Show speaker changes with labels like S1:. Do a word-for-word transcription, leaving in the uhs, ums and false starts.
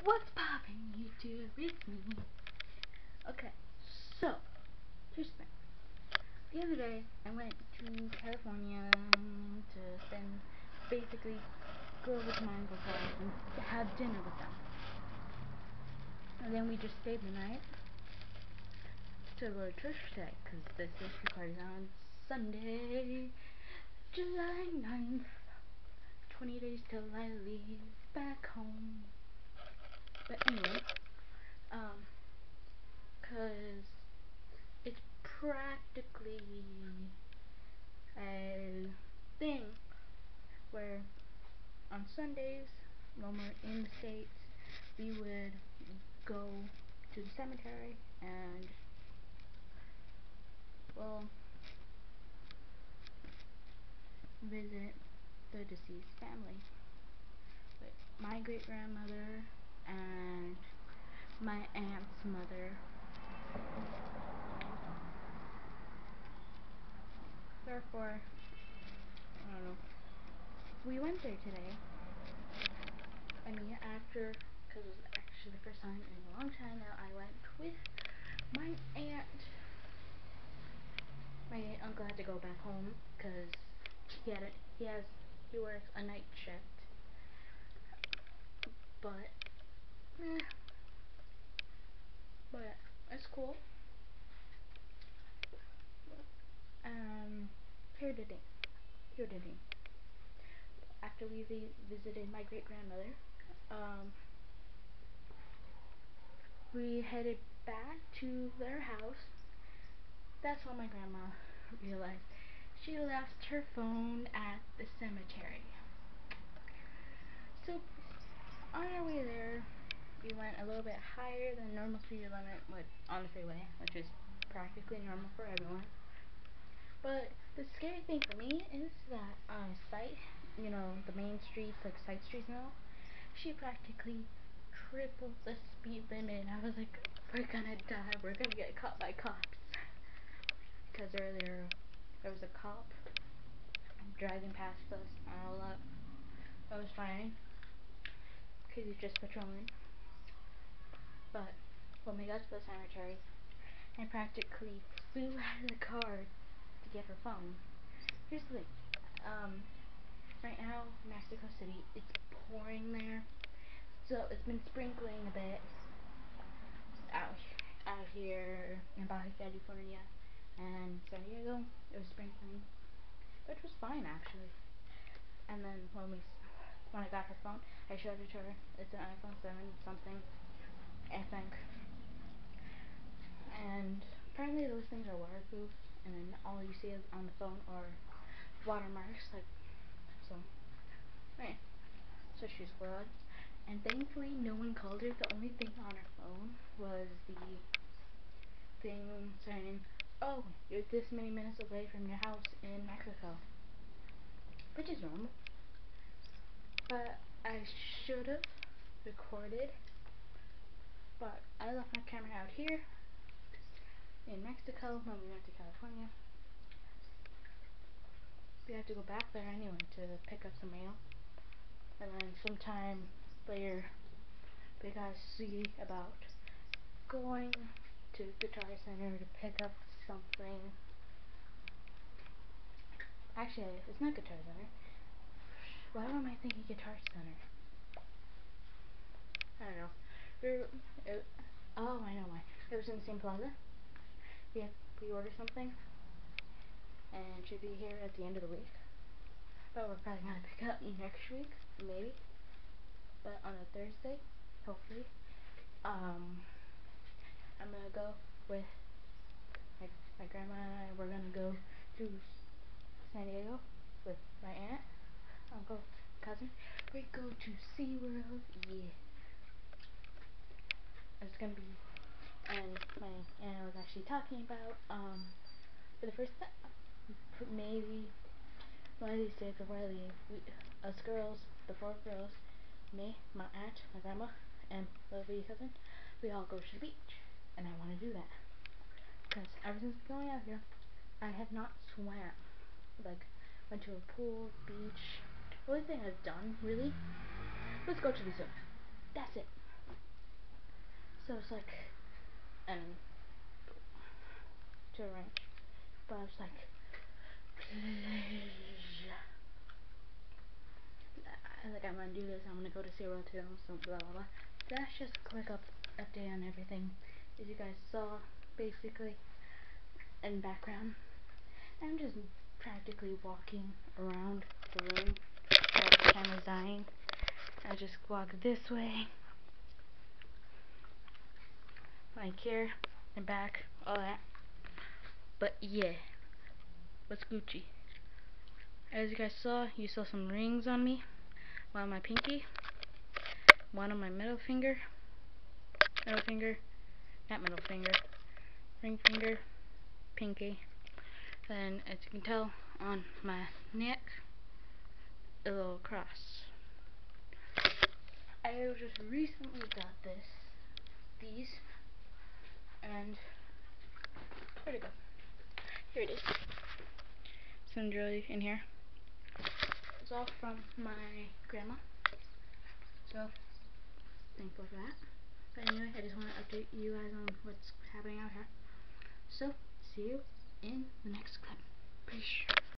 S1: What's poppin', YouTube? It's me. Okay, so, here's the thing. The other day, I went to California to spend, basically, go with my uncle and have dinner with them. And then we just stayed the night to go to church today, because this is recorded on Sunday, July ninth. twenty days till I leave back home. But anyway, um, cause it's practically a thing where on Sundays, when we're in the States, we would go to the cemetery and, well, visit the deceased family. With my great grandmother and my aunt's mother. Therefore, I don't know. We went there today. I mean, after, because it was actually the first time in a long time now, I went with my aunt. My uncle had to go back home because he had a, he has he works a night shift. But, eh, but it's cool. Um, here the thing. Here the thing. After we vi visited my great grandmother, um, we headed back to their house. That's when my grandma realized she left her phone at the cemetery. So, on our way there, we went a little bit higher than normal speed limit with, on the freeway, which is practically normal for everyone. But the scary thing for me is that on um, site, you know, the main streets, like side streets and all, she practically tripled the speed limit, and I was like, we're gonna die, we're gonna get caught by cops. Because earlier, there was a cop driving past us and all that. That was fine, because he's just patrolling. But when we got to the cemetery, I practically flew out of the car to get her phone. Here's the thing. Um, right now, Mexico City, it's pouring there. So it's been sprinkling a bit out, out here in Baja California and San Diego. It was sprinkling, which was fine actually. And then when we, when I got her phone, I showed it to her. It's an iPhone seven something, I think. And apparently those things are waterproof, and then all you see on the phone are watermarks, like so. Right. So she's fraud. And thankfully no one called her. The only thing on her phone was the thing saying, oh, you're this many minutes away from your house in Mexico. Which is normal. But I should have recorded. But I left my camera out here in Mexico when we went to California. We have to go back there anyway to pick up some mail. And then sometime later, we gotta see about going to Guitar Center to pick up something. Actually, it's not Guitar Center. Why am I thinking Guitar Center? I don't know. It, it, oh, I know why. It was in the same plaza. We had pre-ordered something, and it should be here at the end of the week. But we're probably gonna pick it up next week, maybe. But on a Thursday, hopefully. Um, I'm gonna go with my, my grandma and I. We're gonna go to San Diego with my aunt, uncle, cousin. We go to SeaWorld, yeah. It's gonna be, and my aunt was actually talking about, um, for the first time, maybe one of these days before I leave, we, us girls, the four girls, me, my aunt, my grandma, and my little baby cousin, we all go to the beach, and I want to do that, because ever since going out here, I have not swam, like, went to a pool, beach. The only thing I've done, really, was go to the zoo. That's it. So it's like, and to a ranch. But I was like, I like I'm gonna do this. I'm gonna go to zero two. So blah blah blah. So that's just a quick up update on everything. As you guys saw, basically in background, I'm just practically walking around the room while the camera's dying. I just walk this way, like here and back, all that. But yeah, what's Gucci? As you guys saw, you saw some rings on me. One on my pinky, one on my middle finger, middle finger, not middle finger, ring finger, pinky. Then, as you can tell, on my neck, a little cross. I just recently got this, these, and where'd it go? Here it is. Some jewelry in here. It's all from my grandma. So, thankful for that. But anyway, I just want to update you guys on what's happening out here. So, see you in the next clip. Peace.